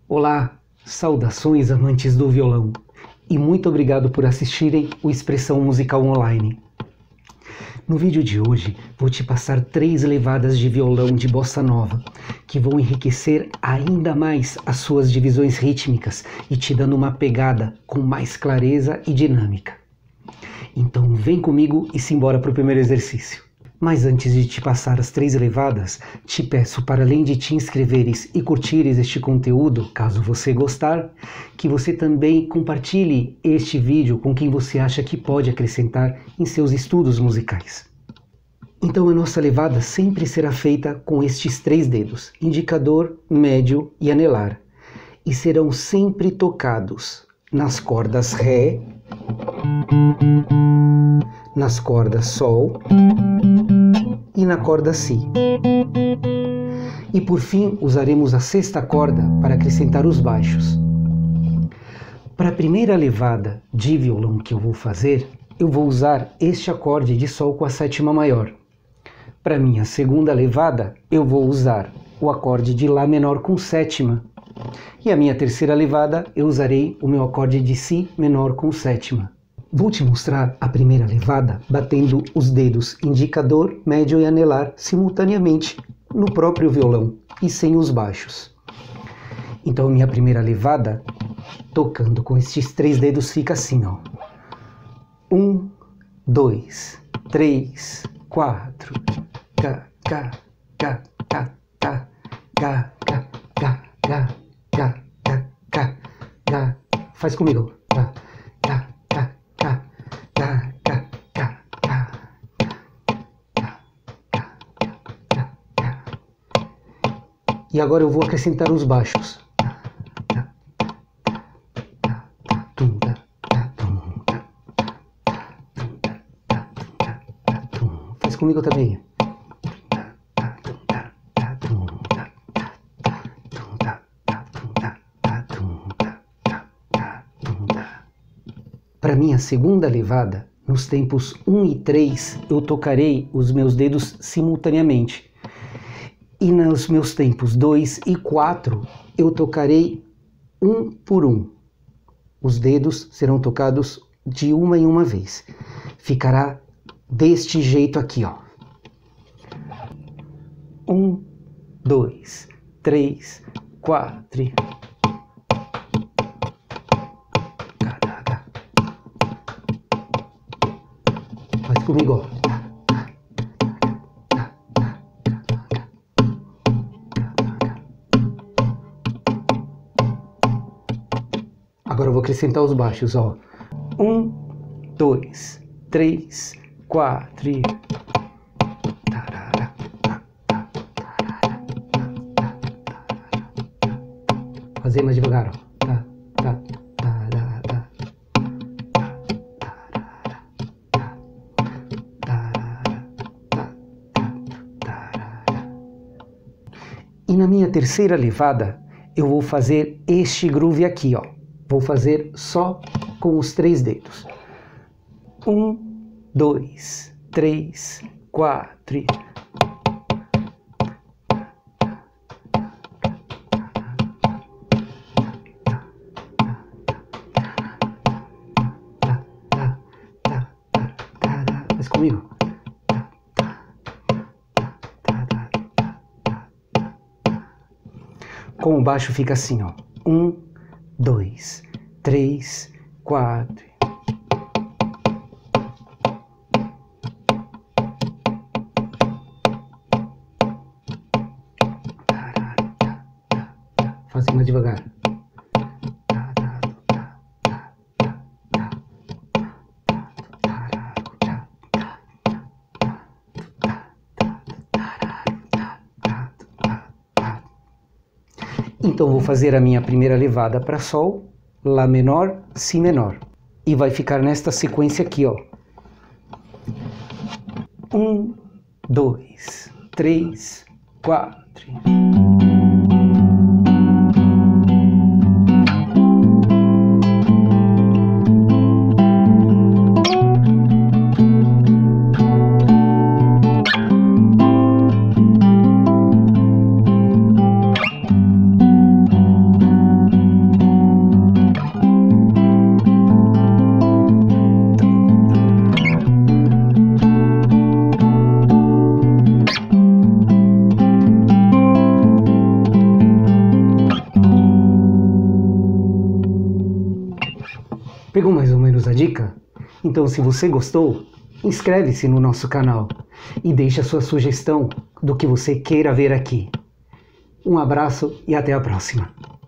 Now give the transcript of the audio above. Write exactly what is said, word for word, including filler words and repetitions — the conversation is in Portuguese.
Olá, saudações amantes do violão e muito obrigado por assistirem o Expressão Musical Online. No vídeo de hoje vou te passar três levadas de violão de bossa nova que vão enriquecer ainda mais as suas divisões rítmicas e te dando uma pegada com mais clareza e dinâmica. Então vem comigo e simbora para o primeiro exercício. Mas antes de te passar as três levadas, te peço para além de te inscreveres e curtires este conteúdo, caso você gostar, que você também compartilhe este vídeo com quem você acha que pode acrescentar em seus estudos musicais. Então a nossa levada sempre será feita com estes três dedos, indicador, médio e anelar, e serão sempre tocados nas cordas Ré, nas cordas Sol e na corda Si. E por fim usaremos a sexta corda para acrescentar os baixos. Para a primeira levada de violão que eu vou fazer, eu vou usar este acorde de Sol com a sétima maior. Para minha segunda levada, eu vou usar o acorde de Lá menor com sétima. E a minha terceira levada, eu usarei o meu acorde de Si menor com sétima. Vou te mostrar a primeira levada batendo os dedos indicador, médio e anelar simultaneamente no próprio violão e sem os baixos. Então minha primeira levada, tocando com estes três dedos, fica assim, ó. Um, dois, três, quatro, cá, cá, cá, cá, cá, cá, cá, cá, cá, cá, cá, cá, cá. Faz comigo. Cá, cá, cá, cá, cá, cá, cá, cá, cá, cá, cá. E agora eu vou acrescentar os baixos. Faz comigo também. Para minha segunda levada, nos tempos um e três, eu tocarei os meus dedos simultaneamente. E nos meus tempos dois e quatro, eu tocarei um por um. Os dedos serão tocados de uma em uma vez. Ficará deste jeito aqui, ó. Um, dois, três, quatro. Faz comigo, ó. Agora eu vou acrescentar os baixos, ó. Um, dois, três, quatro. Fazer mais devagar, ó. Tá, tá, tá, tá, tá. E na minha terceira levada, eu vou fazer este groove aqui, ó. Vou fazer só com os três dedos. Um, dois, três, quatro. Faz comigo. Com o baixo fica assim, ó. Um, dois, três, quatro. Fazer mais devagar. Então vou fazer a minha primeira levada para Sol, Lá menor, Si menor. E vai ficar nesta sequência aqui, ó. Um, dois, três, quatro. Pegou mais ou menos a dica? Então, se você gostou, inscreve-se no nosso canal e deixe a sua sugestão do que você queira ver aqui. Um abraço e até a próxima!